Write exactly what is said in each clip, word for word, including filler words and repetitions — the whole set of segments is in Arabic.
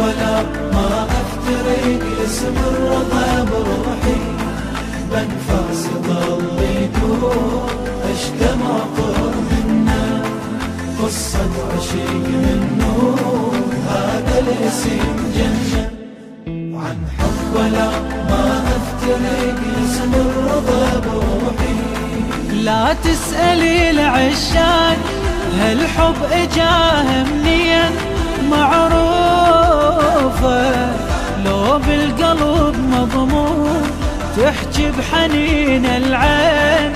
ولا ما أفترق اسم الرضا بروحي، بنفاس ظل يدور اجتمع قرب منا، قصة عشيق من نور هذا الاسم جنة. عن حب ولا ما أفترق اسم الرضا بروحي. لا تسألي العشاق هالحب اجاه منين، معروفة لو بالقلب مضمون، تحجي بحنين العين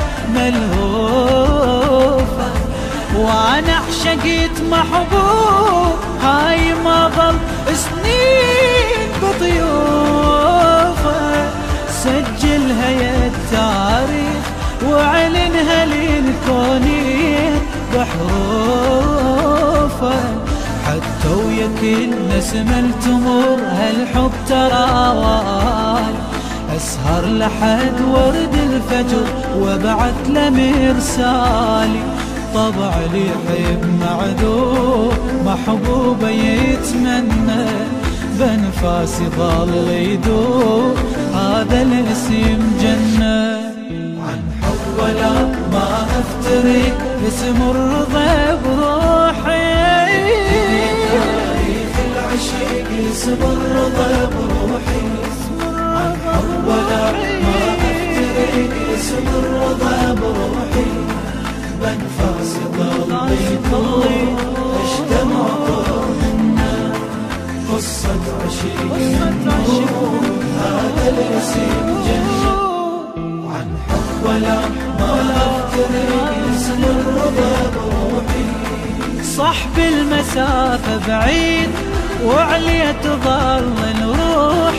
ملهوفة. وانا عشقت محبوب هاي ما ظل سنين بطيوفة، سجلها يا التاريخ وعلنها للكونين بحروفه. حتى ويا كل نسمة تمر هالحب تراواي، اسهر لحد ورد الفجر وابعث له مرسالي. طبع لي يحب معذور محبوبه يتمنى، بنفاسي ظل يدور هذا الاسم جنة. عن حب ولا ما أفترق اسم الرضا بروحي، تاريخ العشيق اسم الرضا بروحي. عن حب ولا ما أفترق اسم الرضا بروحي، بنفاس ظل يدور اجتمع قرب منا، قصة عشيق من نور هذا الاسم جنة. عن حب ولا ما أفترق اسم الرضا بروحي. صحب المسافة بعيد وعليه تظل نروح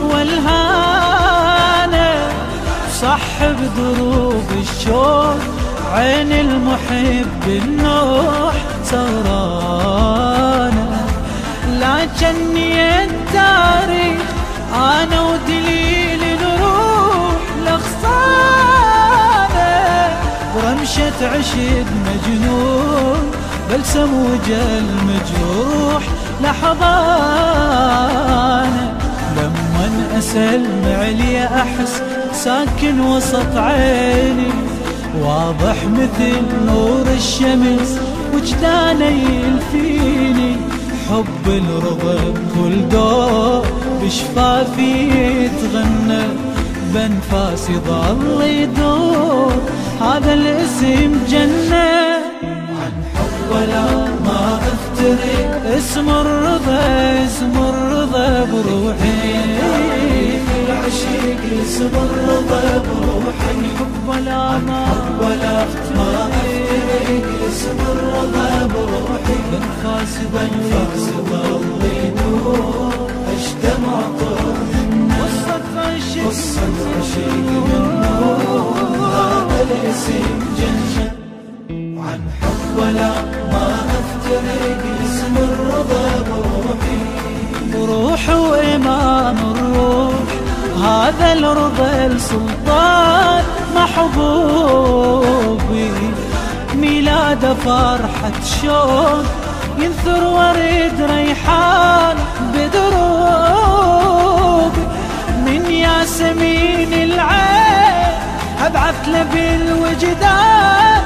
والهانة، صحب دروب الشوق عين المحب النوح سهرانة. لكني التاريخ أنا ودليل نروح لغصانة، ورمشة عشق مجنون بلسم وجل مجروح لحظانة. لمن أسلم علي أحس ساكن وسط عيني، واضح مثل نور الشمس وجدانه يلفيني. حب الرضا بكل دور بشفافي يتغنى، بنفاسي ظل يدور هذا الاسم جنة. عن حب ولا ما أفترق اسم الرضا اسم الرضا بروحي، العشيق اسم الرضا بروحي. حب ولا ما ولا ما أفترق اسم الرضا بروحي، بنفاسي بنفاس ظل يدور اجتمع قرب منا، قصة عشيق من نور هذا الاسم جنة. عن حب ولا ما أفترق اسم الرضا بروحي. روح وإمام الروح هذا الرضا السلطان محبوبي، ميلاد فرحة شوق ينثر ورد ريحان بدروبي. من ياسمين العين أبعث له بالوجدان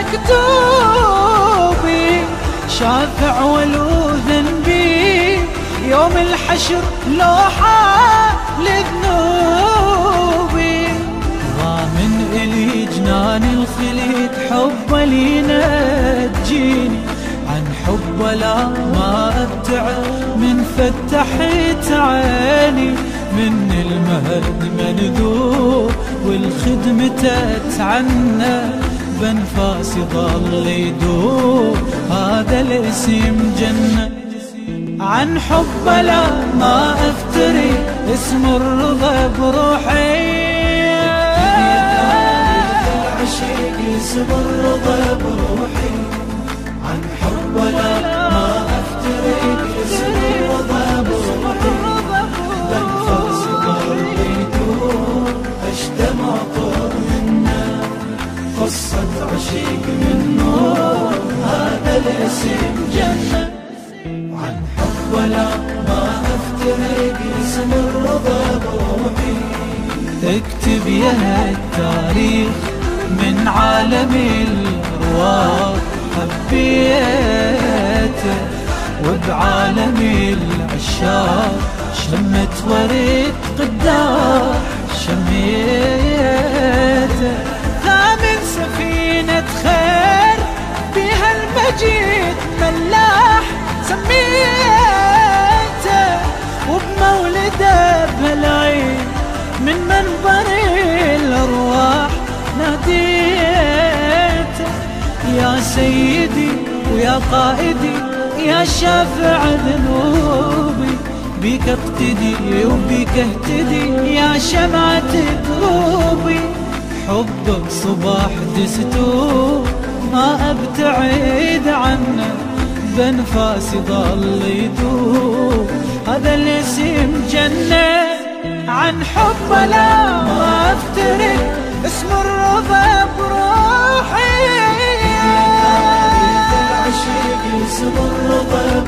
مكتوبي، شافع ولو ذنبي يوم الحشر لوحة لذنوبي. ضامن إلي جنان الخليد حب لي نجيني، عن حب ولا ما أبتعد من فتحت عيني. من المهد منذوب والخدمة تتعنى، بنفاسي ظل يدور هذا الاسم جنة. عن حب لا ما أفتري اسم الرضا بروحي، العشيق اسم الرضا بروحي. عن حب ولا ما أفتري اسم الرضا بروحي، بنفاس ظل يدور اجتمع قرب منا، قصة عشيق من نور هذا الاسم جنة. عن حب ولا ما افترق اسم الرضا بروحي. اكتب يا التاريخ من عالم الارواح حبيته، وبعالم العشاق شمت ورد قدام شميته. ثامن سفينة خير بها المجيد ملاح سميته، وبمولده بهالعين من منبر الأرواح ناديته. يا سيدي ويا قائدي يا شافع ذنوبي، بيك اقتدي وبيك اهتدي يا شمعة دروبي. حبك صباح دستور ما ابتعد عنه، بانفاسي ضل يدور هذا الاسم جنة. عن حب لا ما افترق اسم الرضا بروحي. العشيق اسم الرضا